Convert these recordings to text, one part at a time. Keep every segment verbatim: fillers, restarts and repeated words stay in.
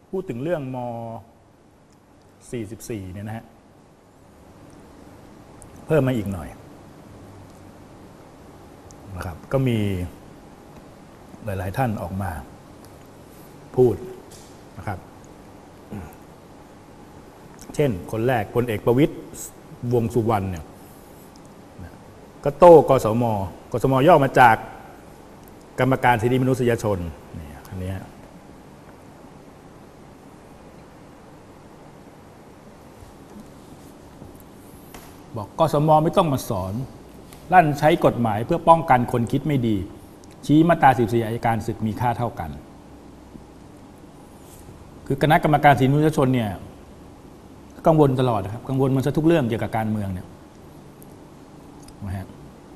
พูดถึงเรื่องมสี่สิบสี่เนี่ยนะฮะเพิ่มมาอีกหน่อยนะครับก็มีหลายๆท่านออกมาพูดนะครับเช่นคนแรกพลเอกประวิตรวงษ์สุวรรณเนี่ยก็โต้กสมกสมย่อมาจากกรรมการสิทธิมนุษยชนนี่อันนี้บอกกสมไม่ต้องมาสอนลั่นใช้กฎหมายเพื่อป้องกันคนคิดไม่ดีชี้มาตราสิบสี่อัยการศึกมีค่าเท่ากันคือคณะกรรมการสิทธิมนุษยชนเนี่ยกังวลตลอดนะครับกังวลมันซะทุกเรื่องเกี่ยวกับการเมืองเนี่ยนะฮะ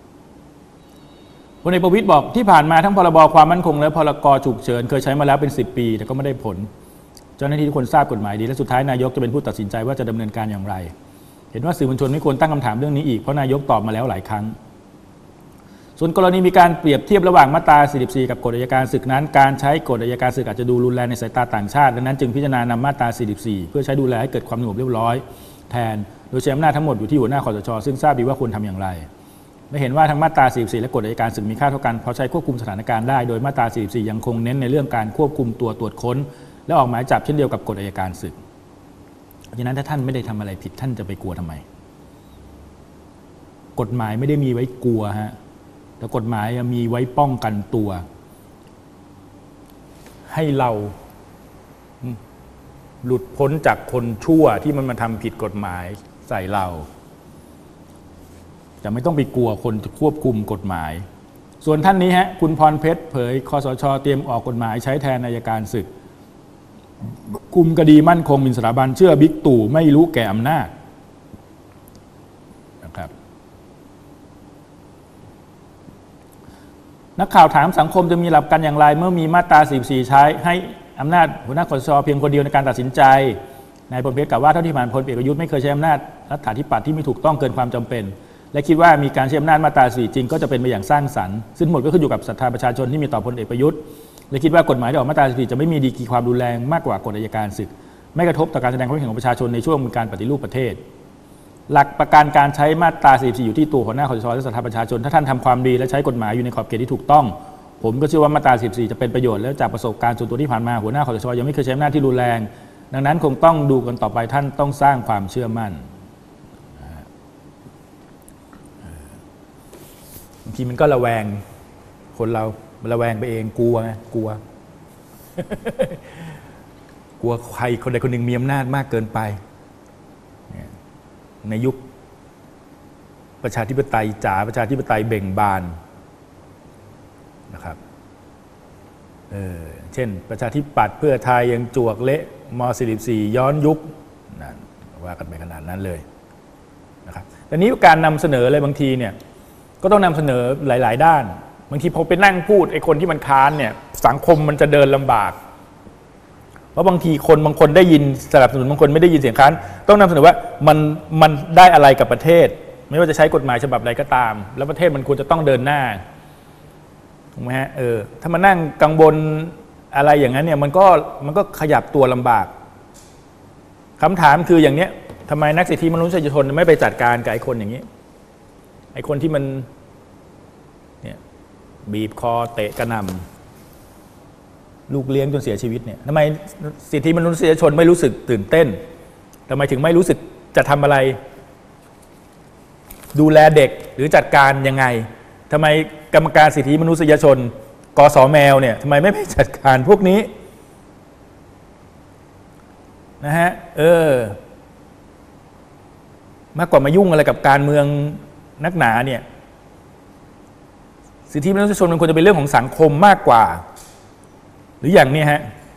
พลเอกประวิตรบอกที่ผ่านมาทั้งพรบความมั่นคงและพรกฉุกเฉินเคยใช้มาแล้วเป็นสิบปีแต่ก็ไม่ได้ผลเจ้าหน้าที่ทุกคนทราบกฎหมายดีและสุดท้ายนายกจะเป็นผู้ตัดสินใจว่าจะดำเนินการอย่างไรเห็นว่าสื่อมวลชนไม่ควรตั้งคำถามเรื่องนี้อีกเพราะนายกตอบมาแล้วหลายครั้งส่วนกรณีมีการเปรียบเทียบระหว่างมาตราสี่สิบสี่กับกฎอัยการศึกนั้นการใช้กฎอัยการศึกอาจจะดูรุนแรงในสายตาต่างชาติดังนั้นจึงพิจารณานำมาตราสี่สิบสี่เพื่อใช้ดูแลให้เกิดความสงบเรียบร้อยแทนโดยใช้อำนาจทั้งหมดอยู่ที่หัวหน้าคสช.ซึ่งทราบดีว่าควรทำอย่างไรและเห็นว่าทั้งมาตราสี่สิบสี่และกฎอัยการศึกมีค่าเท่ากันเพราะใช้ควบคุมสถานการณ์ได้โดยมาตราสี่สิบสี่ยังคงเน้นในเรื่องการควบคุมตัวตรวจค้นและออกหมายจับเช่นเดียวกับกฎอัยการศึกเพราะฉะนั้นถ้าท่านไม่ได้ทำอะไรผิดท่านจะไปกลัวทำไมกฎหมายไม่ได้มีไว้กลัวฮะแต่กฎหมายมีไว้ป้องกันตัวให้เราหลุดพ้นจากคนชั่วที่มันมาทำผิดกฎหมายใส่เราจะไม่ต้องไปกลัวคนควบคุมกฎหมายส่วนท่านนี้ฮะคุณพรเพชรเผยคสช.เตรียมออกกฎหมายใช้แทนอัยการศึกคุมคดีมั่นคงหมิ่นสถาบันเชื่อบิ๊กตู่ไม่รู้แก่อำนาจนะครับนักข่าวถามสังคมจะมีหลักการอย่างไรเมื่อมีมาตราสี่สิบสี่ใช้ให้อำนาจหัวหน้าคสช.เพียงคนเดียวในการตัดสินใจนายพลเพชรกล่าวว่าเท่าที่ผ่านพลเอกประยุทธ์ไม่เคยใช้อำนาจรัฐาธิปัตย์ที่ไม่ถูกต้องเกินความจำเป็นและคิดว่ามีการใช้อำนาจมาตราสี่จริงก็จะเป็นไปอย่างสร้างสรรค์ซึ่งหมดก็ขึ้นอยู่กับศรัทธาประชาชนที่มีต่อพลเอกประยุทธ์และคิดว่ากฎหมายที่ออกมาตราสี่จะไม่มีดีกรีความรุนแรงมากกว่ากฎอัยการศึกไม่กระทบต่อการแสดงความเห็นของประชาชนในช่วงการปฏิรูปประเทศหลักประกันการใช้มาตราสี่สิบสี่อยู่ที่ตัวหัวหน้าคสช.และศรัทธาประชาชนถ้าท่านทำความดีและใช้กฎหมายอยู่ในขอบเขตที่ถูกต้องผมก็เชื่อว่ามาตราสี่สิบสี่จะเป็นประโยชน์และจากประสบการณ์ส่วนตัวที่ผ่านมาหัวหน้าคสช.ยังไม่เคยใช้อำนาจที่รุนแรงดังนั้นคงต้องดูกันต่อไปท่านต้องสร้างความเชื่อมั่นบางทีมันก็ระแวงคนเราระแวงไปเองกลัวไงกลัว กลัวใครคนใดคนหนึ่งมีอำนาจมากเกินไปในยุคประชาธิปไตยจ๋าประชาธิปไตยเบ่งบานนะครับเออเช่นประชาธิปัตย์เพื่อไทยยังจวกเละมสี่สิบสี่ย้อนยุคนั่นว่ากันไปขนาดนั้นเลยนะครับแต่นี้การนำเสนออะไรบางทีเนี่ยก็ต้องนำเสนอหลายๆด้านบางทีพอไปนั่งพูดไอ้คนที่มันค้านเนี่ยสังคมมันจะเดินลำบากเพราะบางทีคนบางคนได้ยินสนับสนุนบางคนไม่ได้ยินเสียงค้านต้องนำเสนอว่ามันมันได้อะไรกับประเทศไม่ว่าจะใช้กฎหมายฉบับใดก็ตามแล้วประเทศมันควรจะต้องเดินหน้าถูกไหมฮะเออถ้ามานั่งกังวลอะไรอย่างนั้นเนี่ยมันก็มันก็ขยับตัวลำบากคำถามคืออย่างเนี้ยทำไมนักสิทธิมนุษยชนไม่ไปจัดการกับไอ้คนอย่างนี้ไอ้คนที่มันเนี่ยบีบคอเตะกระหน่ำลูกเลี้ยงจนเสียชีวิตเนี่ยทำไมสิทธิมนุษยชนไม่รู้สึกตื่นเต้นทำไมถึงไม่รู้สึกจะทำอะไรดูแลเด็กหรือจัดการยังไงทำไมกรรมการสิทธิมนุษยชนกสแมวเนี่ยทำไมไม่ไปจัดการพวกนี้นะฮะเออมากกว่ามายุ่งอะไรกับการเมืองนักหนาเนี่ยสิทธิมนุษยชนมันควรจะเป็นเรื่องของสังคมมากกว่าหรืออย่างนี้ฮะ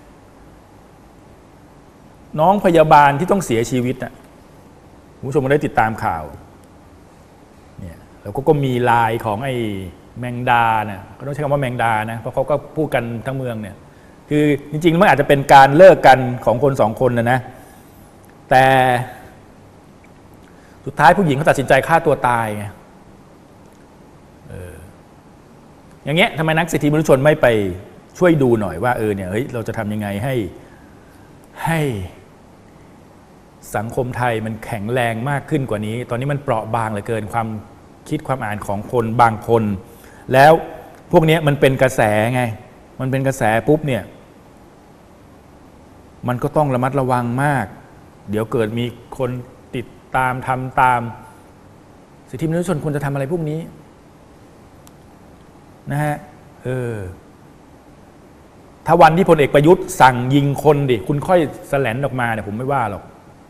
น้องพยาบาลที่ต้องเสียชีวิตนะผู้ชมได้ติดตามข่าวเนี่ยแล้วก็มีไลน์ของไอ้แมงดาเนี่ยก็ต้องใช้คำว่าแมงดานะเพราะเขาก็พูดกันทั้งเมืองเนี่ยคือจริงๆมันอาจจะเป็นการเลิกกันของคนสองคนนะนะแต่สุดท้ายผู้หญิงเขาตัดสินใจฆ่าตัวตายไงเอออย่างเงี้ยทำไมนักสิทธิมนุษยชนไม่ไปช่วยดูหน่อยว่าเออเนี่ยเฮ้ยเราจะทำยังไงให้ให้สังคมไทยมันแข็งแรงมากขึ้นกว่านี้ตอนนี้มันเปราะบางเหลือเกินความคิดความอ่านของคนบางคนแล้วพวกนี้มันเป็นกระแสไงมันเป็นกระแสปุ๊บเนี่ยมันก็ต้องระมัดระวังมากเดี๋ยวเกิดมีคนติดตามทำตามสิทธิมนุษยชนควรจะทำอะไรพวกนี้นะฮะเออถ้าวันที่พลเอกประยุทธ์สั่งยิงคนดิคุณค่อยแสลนออกมาเนี่ยผมไม่ว่าหรอก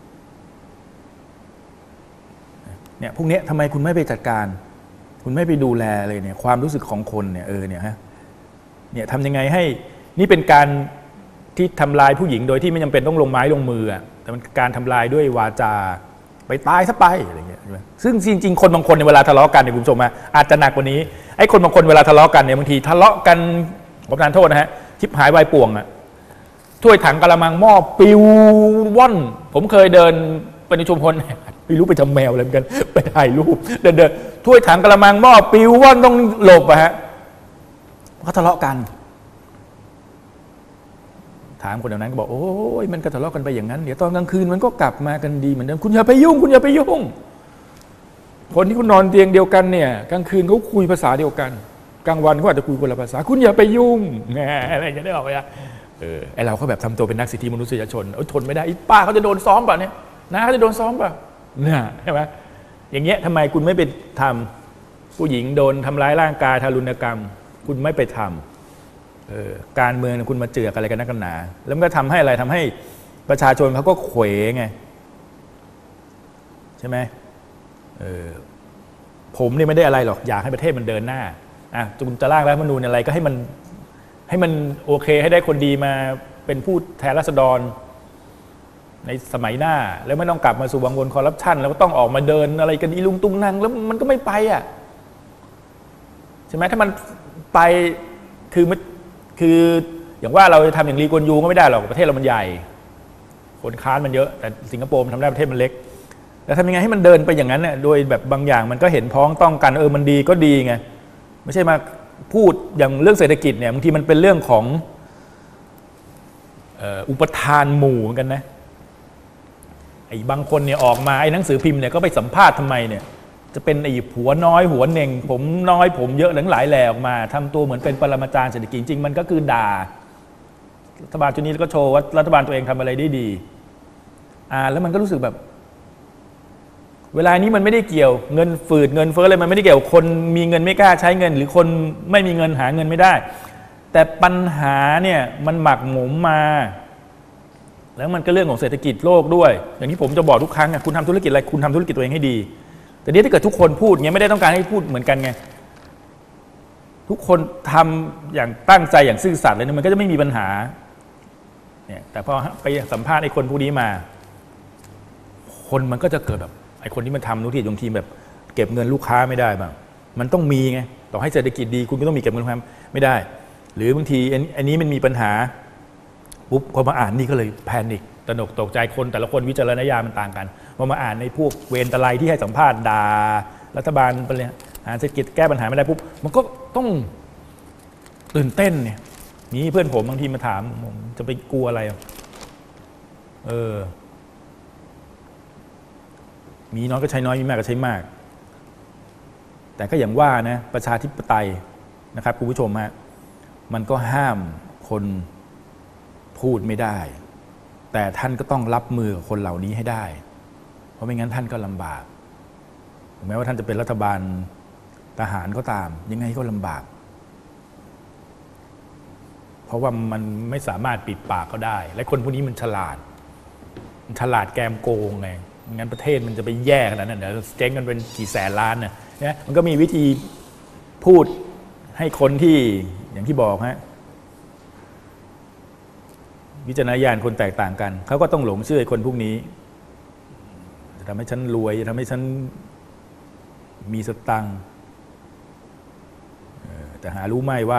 เนี่ยพวกนี้ทำไมคุณไม่ไปจัดการคุณไม่ไปดูแลเลยเนี่ยความรู้สึกของคนเนี่ยเออเนี่ยฮะเนี่ยทำยังไงให้นี่เป็นการที่ทำลายผู้หญิงโดยที่ไม่จำเป็นต้องลงไม้ลงมือแต่มันการทำลายด้วยวาจาไปตายซะไปอะไรเงี้ยซึ่งจริงๆคนบางคนในเวลาทะเลาะกันเนี่ยคุณผู้ชมอาจจะหนักกว่านี้ไอ้คนบางคนเวลาทะเลาะกันเนี่ยบางทีทะเลาะกันผมทานโทษนะฮะชิบหายวายป่วงอะถ้วยถังกะละมังหม้อปิวว่อนผมเคยเดินไปในชุมชนไม่รู้ไปทำแมวอะไรเหมือนกันไปถ่ายรูปเดินเดินถ้วยถังกะละมังหม้อปิวว่อนต้องหลบอะฮะเขาทะเลาะกันถามคนเหล่านั้นก็บอกโอ้ยมันก็ทะเลาะกันไปอย่างนั้นเดี๋ยวตอนกลางคืนมันก็กลับมากันดีเหมือนเดิมคุณอย่าไปยุ่งคุณอย่าไปยุ่งคนที่คุณนอนเตียงเดียวกันเนี่ยกลางคืนเขาคุยภาษาเดียวกันกลางวันเขาอาจจะคุยคนละภาษาคุณอย่าไปยุ่งแหมอะไรจะได้ออกไปอ่ะเออไอเราก็แบบทำตัวเป็นนักสิทธิมนุษยชนเออทนไม่ได้อีป้าเขาจะโดนซ้อมป่ะเนี่ยน้าเขาจะโดนซ้อมป่ะเนี่ยใช่ไหมอย่างเงี้ยทำไมคุณไม่ไปทำผู้หญิงโดนทำร้ายร่างกายทารุณกรรมคุณไม่ไปทำเออการเมืองคุณมาเจือกอะไรกันนักกันหนาแล้วมันก็ทำให้อะไรทำให้ประชาชนเขาก็เขวไงใช่ไหมเออผมนี่ไม่ได้อะไรหรอกอยากให้ประเทศมันเดินหน้าอ่ะคุณจะร่างรัฐธรรมนูญอะไรก็ให้มันให้มันโอเคให้ได้คนดีมาเป็นผู้แทนราษฎรในสมัยหน้าแล้วไม่ต้องกลับมาสู่วังวนคอร์รัปชันแล้วก็ต้องออกมาเดินอะไรกันอีลุงตุงนังแล้วมันก็ไม่ไปอ่ะใช่ไหมถ้ามันไปคือคืออย่างว่าเราจะทำอย่างลีกวนยูก็ไม่ได้หรอกประเทศเรามันใหญ่คนค้านมันเยอะแต่สิงคโปร์มันทำได้ประเทศมันเล็กแล้วทำยังไงให้มันเดินไปอย่างนั้นเนี่ยโดยแบบบางอย่างมันก็เห็นพ้องต้องกันเออมันดีก็ดีไงไม่ใช่มาพูดอย่างเรื่องเศรษฐกิจเนี่ยบางทีมันเป็นเรื่องของอุปทานหมู่เหมือนกันนะไอ้บางคนเนี่ยออกมาไอ้หนังสือพิมพ์เนี่ยก็ไปสัมภาษณ์ทำไมเนี่ยจะเป็นไอ้หัวน้อยหัวเน่งผมน้อยผมเยอะหลังหลายแหล่ออกมาทำตัวเหมือนเป็นปรมาจารย์เศรษฐกิจจริงมันก็คือด่ารัฐบาลชุดนี้แล้วก็โชว์ว่ารัฐบาลตัวเองทำอะไรได้ดีอ่าแล้วมันก็รู้สึกแบบเวลานี้มันไม่ได้เกี่ยวเงินฝืดเงินเฟ้ออะไรมันไม่ได้เกี่ยวคนมีเงินไม่กล้าใช้เงินหรือคนไม่มีเงินหาเงินไม่ได้แต่ปัญหาเนี่ยมันหมักหมมมาแล้วมันก็เรื่องของเศรษฐกิจโลกด้วยอย่างที่ผมจะบอกทุกครั้งคุณทำธุรกิจอะไรคุณทำธุรกิจตัวเองให้ดีแต่นี้ถ้าเกิดทุกคนพูดเงี้ยไม่ได้ต้องการให้พูดเหมือนกันไงทุกคนทำอย่างตั้งใจอย่างซื่อสัตย์เลยมันก็จะไม่มีปัญหาเนี่ยแต่พอไปสัมภาษณ์ไอ้คนผู้นี้มาคนมันก็จะเกิดแบบไอ้คนที่มันทำธุรกิจบางทีแบบเก็บเงินลูกค้าไม่ได้บ้างมันต้องมีไงต่อให้เศรษฐกิจดีคุณก็ต้องมีเก็บเงินลูกค้าไม่ได้หรือบางทีอันนี้มันมีปัญหาปุ๊บพอมาอ่านนี่ก็เลยแพนิคตระหนกตกใจคนแต่ละคนวิจารณญาณมันต่างกันพอมาอ่านในพวกเวรตะไลที่ให้สัมภาษณ์ด่ารัฐบาลบริหารเศรษฐกิจแก้ปัญหาไม่ได้ปุ๊บมันก็ต้องตื่นเต้นเนี่ยนี่เพื่อนผมบางทีมาถามผมจะไปกลัวอะไรเออมีน้อยก็ใช้น้อยมีมากก็ใช้มากแต่ก็อย่างว่านะประชาธิปไตยนะครับคุณผู้ชมฮะมันก็ห้ามคนพูดไม่ได้แต่ท่านก็ต้องรับมือกับคนเหล่านี้ให้ได้เพราะไม่งั้นท่านก็ลำบากถึงแม้ว่าท่านจะเป็นรัฐบาลทหารก็ตามยังไงก็ลำบากเพราะว่ามันไม่สามารถปิดปากเขาได้และคนพวกนี้มันฉลาดมันฉลาดแกมโกงไงงั้นประเทศมันจะไปแย่ขนาดนั้นเดี๋ยวเจ๊งกันเป็นกี่แสนล้านเนี่ยมันก็มีวิธีพูดให้คนที่อย่างที่บอกฮะวิจารณญาณคนแตกต่างกันเขาก็ต้องหลงเชื่อคนพวกนี้จะทำให้ฉันรวยจะทำให้ฉันมีสตังค์แต่หารู้ไหมว่า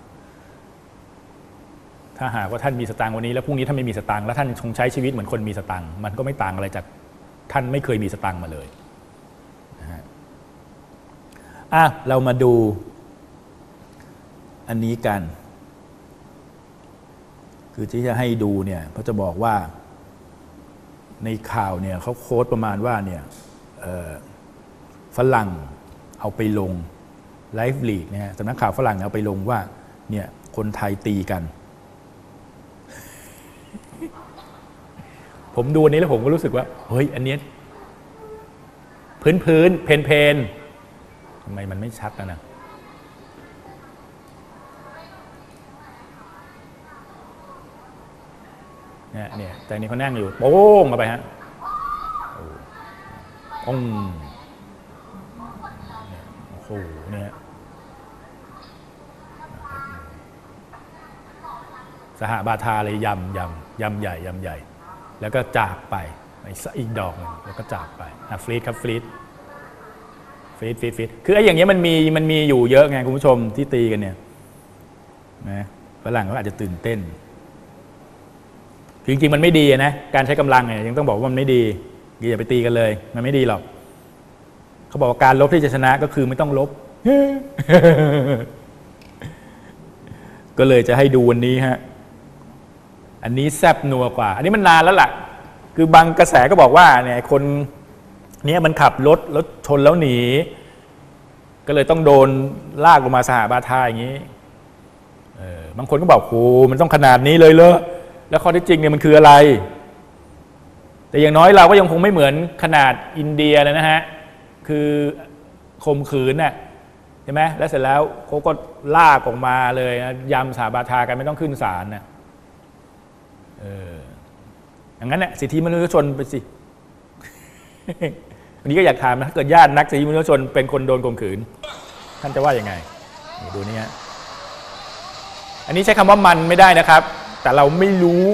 ถ้าหากว่าท่านมีสตังค์วันนี้แล้วพรุ่งนี้ท่านไม่มีสตังค์แล้วท่านคงใช้ชีวิตเหมือนคนมีสตังค์มันก็ไม่ต่างอะไรจากท่านไม่เคยมีสตังค์มาเลยนะฮะอ่ะเรามาดูอันนี้กันคือที่จะให้ดูเนี่ยเขาจะบอกว่าในข่าวเนี่ยเขาโค้ดประมาณว่าเนี่ยฝรั่งเอาไปลงไลฟ์ลีกเนี่ยสำนักข่าวฝรั่งเอาไปลงว่าเนี่ยคนไทยตีกัน ผมดูอันนี้แล้วผมก็รู้สึกว่าเฮ้ยอันนี้พื้นพื้นเพนเพนทำไมมันไม่ชัดนะนะเนี่ยเนี่ยแต่นี้เขานั่งอยู่โป้งเข้าไปฮะองโอ้โหเนี่ยสหบาทาเลยยำยำยำใหญ่ยำใหญ่แล้วก็จากไปอีกดอกนึงแล้วก็จากไปอ่ะฟรีดครับฟรีดฟรีดฟรีดฟรีดคือไอ้อย่างเงี้ยมันมีมันมีอยู่เยอะไงคุณผู้ชมที่ตีกันเนี่ยนะฝรั่งเขาอาจจะตื่นเต้นจริงๆมันไม่ดีนะการใช้กำลังเนี่ยยังต้องบอกว่ามันไม่ดีอย่าไปตีกันเลยมันไม่ดีหรอกเขาบอกว่าการลบที่จะชนะก็คือไม่ต้องลบ ก็เลยจะให้ดูวันนี้ฮะอันนี้แซบนัวกว่าอันนี้มันนานแล้วล่ะคือบางกระแสก็บอกว่าเนี่ยคนนี้มันขับรถรถชนแล้วหนีก็เลยต้องโดนลากลงมาสหบาทาอย่างนี้เออบางคนก็บอกโอ้มันต้องขนาดนี้เลยเหรอแล้วข้อที่จริงเนี่ยมันคืออะไรแต่อย่างน้อยเราก็ยังคงไม่เหมือนขนาดอินเดียเลยนะฮะคือข่มขืนน่ะใช่ไหมแล้วเสร็จแล้วเขาก็ลากออกมาเลยนะยำสหบาทากันไม่ต้องขึ้นศาลนะเอออย่างนั้นเนี่ยสิทธิมนุษยชนไปสิ วันนี้ก็อยากถามนะถ้าเกิดญาตินักสิทธิมนุษยชนเป็นคนโดนข่มขืนท่านจะว่ายังไงดูนี่ฮะอันนี้ใช้คำว่ามันไม่ได้นะครับแต่เราไม่รู้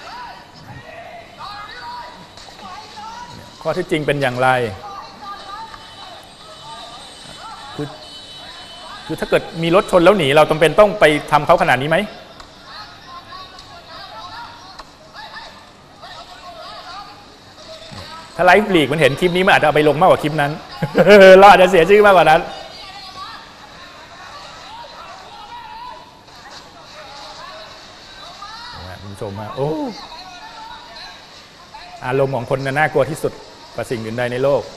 ข้อที่จริงเป็นอย่างไรคือคือถ้าเกิดมีรถชนแล้วหนีเราจำเป็นต้องไปทำเขาขนาดนี้ไหมถ้าไลฟ์ลีกมันเห็นคลิปนี้มันอาจจะเอาไปลงมากกว่าคลิปนั้น เราอาจจะเสียชื่อมากกว่านั้นคุณผู้ชมฮะโอ้อารมณ์ของคนน่ากลัวที่สุดกว่าสิ่งอื่นใดในโลก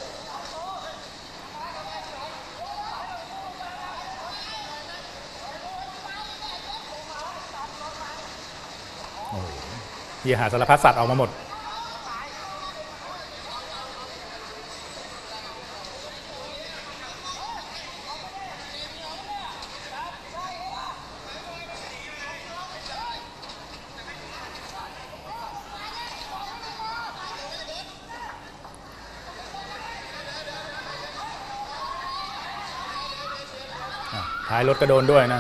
ที่หาสารพัดสัตว์ออกมาหมดท้ายรถก็โดนด้วยนะ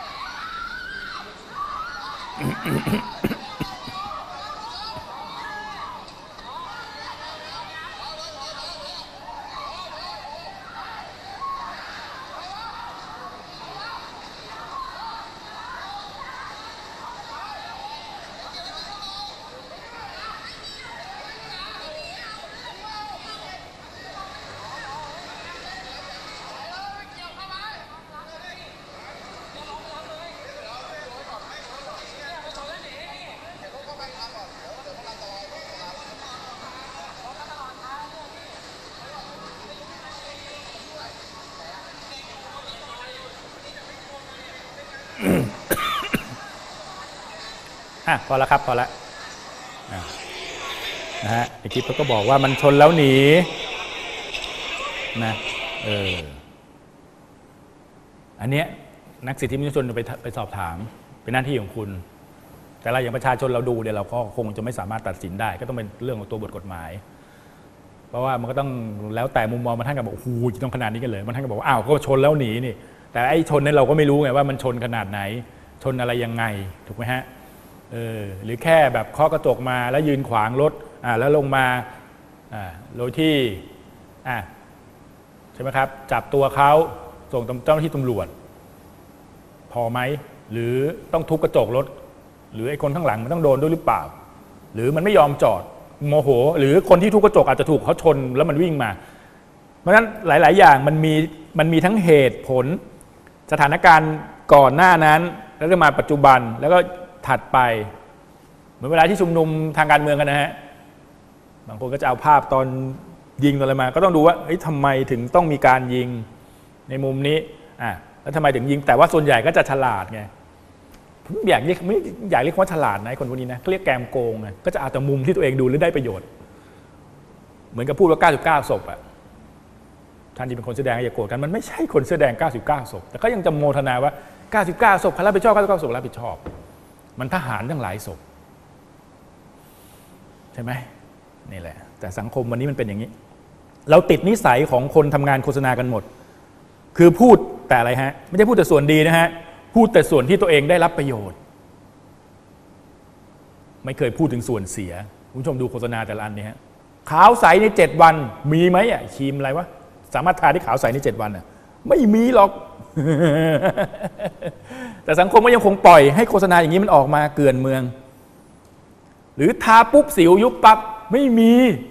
อ่ะพอแล้วครับพอแล้วนะฮะในคลิปเขาก็บอกว่ามันชนแล้วหนีนะเอออันเนี้ยนักสิทธิมนุษยชนไปไปสอบถามเป็นหน้าที่ของคุณแต่เราอย่างประชาชนเราดูเนี่ยเราก็คงจะไม่สามารถตัดสินได้ก็ต้องเป็นเรื่องของตัวบทกฎหมายเพราะว่ามันก็ต้องแล้วแต่มุมมองมันท่านก็บอกโอ้โหต้องขนาดนี้กันเลยมันท่านก็บอกอ้าวก็ชนแล้วหนีนี่แต่ไอ้ชนนั้นเราก็ไม่รู้ไงว่ามันชนขนาดไหนชนอะไรยังไงถูกไหมฮะเออหรือแค่แบบเคาะกระจกมาแล้วยืนขวางรถอ่าแล้วลงมาอ่าโดยที่อ่าใช่ไหมครับจับตัวเขาส่งเจ้าหน้าที่ตำรวจพอไหมหรือต้องทุบกระจกรถหรือไอ้คนข้างหลังมันต้องโดนด้วยหรือเปล่าหรือมันไม่ยอมจอดโมโหหรือคนที่ทุบกระจกอาจจะถูกเขาชนแล้วมันวิ่งมาเพราะฉะนั้นหลายๆอย่างมันมีมันมีทั้งเหตุผลสถานการณ์ก่อนหน้านั้นแล้วก็มาปัจจุบันแล้วก็ถัดไปเหมือนเวลาที่ชุมนุมทางการเมืองกันนะฮะบางคนก็จะเอาภาพตอนยิงอะไรมาก็ต้องดูว่าเฮ้ยทำไมถึงต้องมีการยิงในมุมนี้อ่ะแล้วทำไมถึงยิงแต่ว่าส่วนใหญ่ก็จะฉลาดไงผมอยากเรียกไม่อยากเรียกว่าฉลาดนะคนพวกนี้นะเขาเรียกแกมโกงไงก็จะเอาแต่มุมที่ตัวเองดูแล้วได้ประโยชน์เหมือนกับพูดว่าเก้าสิบเก้าศพอ่ะท่านที่เป็นคนแสดงอย่าโกรธกันมันไม่ใช่คนแสดงเก้าสิบเก้าศพแต่ก็ยังจะโมทนาว่าเก้าสิบเก้าศพใครรับผิดชอบเก้าสิบเก้าศพรับผิดชอบมันทหารทั้งหลายศพใช่ไหมนี่แหละแต่สังคมวันนี้มันเป็นอย่างนี้เราติดนิสัยของคนทำงานโฆษณากันหมดคือพูดแต่อะไรฮะไม่ใช่พูดแต่ส่วนดีนะฮะพูดแต่ส่วนที่ตัวเองได้รับประโยชน์ไม่เคยพูดถึงส่วนเสียคุณผู้ชมดูโฆษณาแต่ละอันเนี่ยฮะขาวใสในเจ็ดวันมีไหมอ่ะครีมอะไรวะสามารถทาได้ขาวใสในเจ็ดวันอ่ะไม่มีหรอก แต่สังคมก็ยังคงปล่อยให้โฆษณาอย่างนี้มันออกมาเกลื่อนเมืองหรือทาปุ๊บสิวยุบปั๊บไม่มี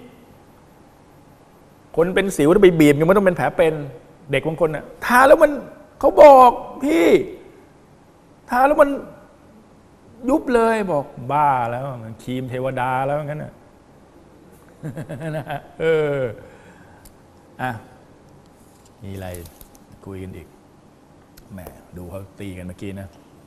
คนเป็นสิวถ้าไปบีบยังไม่ต้องเป็นแผลเป็นเด็กบางคนน่ะทาแล้วมันเขาบอกพี่ทาแล้วมันยุบเลยบอกบ้าแล้วมันครีมเทวดาแล้วงั้นน่ะ นะเอออ่ะมีอะไรคุยกันอีกแหมดูเขาตีกันเมื่อกี้นะ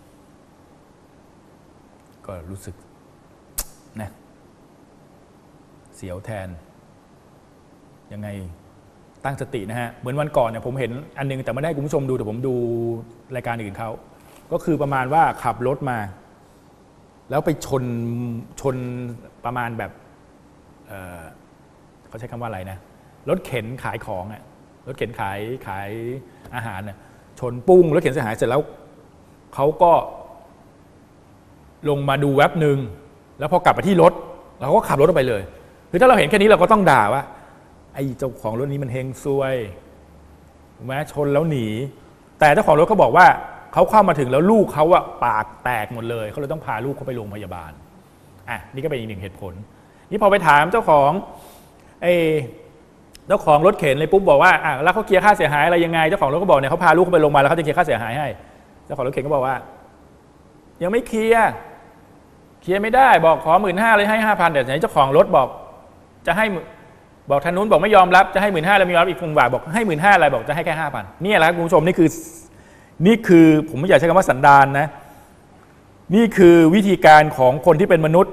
ก็รู้สึกนะเสียวแทนยังไงตั้งสตินะฮะเหมือนวันก่อนเนี่ยผมเห็นอันนึงแต่ไม่ได้ให้คุณผู้ชมดูแต่ผมดูรายการอื่นเขาก็คือประมาณว่าขับรถมาแล้วไปชนชนประมาณแบบ เ, เขาใช้คำว่าอะไรนะรถเข็นขายของอ่ะรถเข็นขายขายอาหารน่ะชนปุ้งรถเข็นเสียหายเสร็จแล้วเขาก็ลงมาดูแวบหนึ่งแล้วพอกลับมาที่รถเราก็ขับรถออกไปเลยคือถ้าเราเห็นแค่นี้เราก็ต้องด่าว่าไอ้เจ้าของรถนี้มันเฮงซวยถูกไหมชนแล้วหนีแต่เจ้าของรถเขาบอกว่าเขาเข้ามาถึงแล้วลูกเขาอะปากแตกหมดเลยเขาเลยต้องพาลูกเขาไปโรงพยาบาลอ่ะนี่ก็เป็นอีกหนึ่งเหตุผลนี่พอไปถามเจ้าของไอ้เจ้าของรถเข็นเลยปุ๊บบอกว่าอ่ะแล้วเขาเคลียร์ค่าเสียหายอะไรยังไงเจ้าของรถก็บอกเนี่ยเขาพาลูกเขาไปโรงพยาบาลแล้วเขาจะเคลียร์ค่าเสียหายให้เจ้าของรถเข็นก็บอกว่ายังไม่เคลียร์เคลียร์ไม่ได้บอกขอหมื่นห้าเลยให้ห้าพันแต่ไหนเจ้าของรถบอกจะให้บอกทางนู้นบอกไม่ยอมรับจะให้หมื่นห้าแล้วมียอมรับอีกคงบาทบอกให้หมื่นห้าอะไรบอกจะให้แค่ห้าพันนี่แหละคุณผู้ชมนี่คือนี่คือผมไม่อยากใช้คำว่าสันดานนะนี่คือวิธีการของคนที่เป็นมนุษย์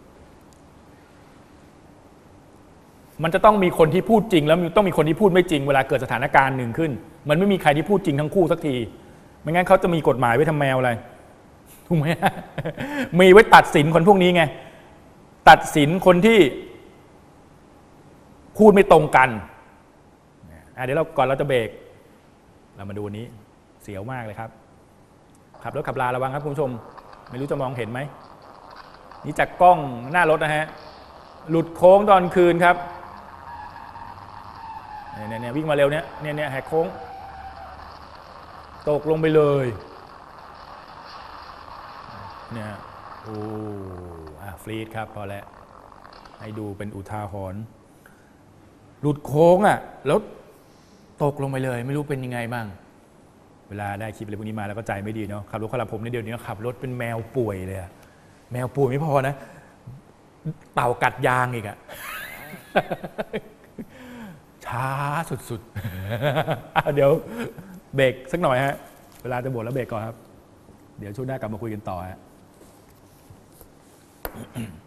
มันจะต้องมีคนที่พูดจริงแล้วต้องมีคนที่พูดไม่จริงเวลาเกิดสถานการณ์หนึ่งขึ้นมันไม่มีใครที่พูดจริงทั้งคู่สักทีไม่งั้นเขาจะมีกฎหมายไว้ทำแมวอะไรถูกไหม มีไว้ตัดสินคนพวกนี้ไงตัดสินคนที่พูดไม่ตรงกันเดี๋ยวเราก่อนเราจะเบรกเรามาดูนี้เสียวมากเลยครับขับรถขับลาระวังครับคุณผู้ชมไม่รู้จะมองเห็นไหมนี่จากกล้องหน้ารถนะฮะหลุดโค้งตอนคืนครับเนี่ยเนี่ยวิ่งมาเร็วเนี่ยเนี่ยเนี่ยแหกโค้งตกลงไปเลยเนี่ยโอ้อ่ะฟรีดครับพอแล้วให้ดูเป็นอุทาหรณ์หลุดโค้งอ่ะแล้วตกลงไปเลยไม่รู้เป็นยังไงบ้างเวลาได้คลิปอะไรพวกนี้มาแล้วก็ใจไม่ดีเนาะขับรถขับผมในเดี๋ยวนี้ขับรถเป็นแมวป่วยเลยแมวป่วยไม่พอนะเต่ากัดยางอีกอะช้าสุดๆเดี๋ยวเบรกสักหน่อยฮะเวลาจะบ่นแล้วเบรกก่อนครับเดี๋ยวช่วงหน้ากลับมาคุยกันต่อฮะ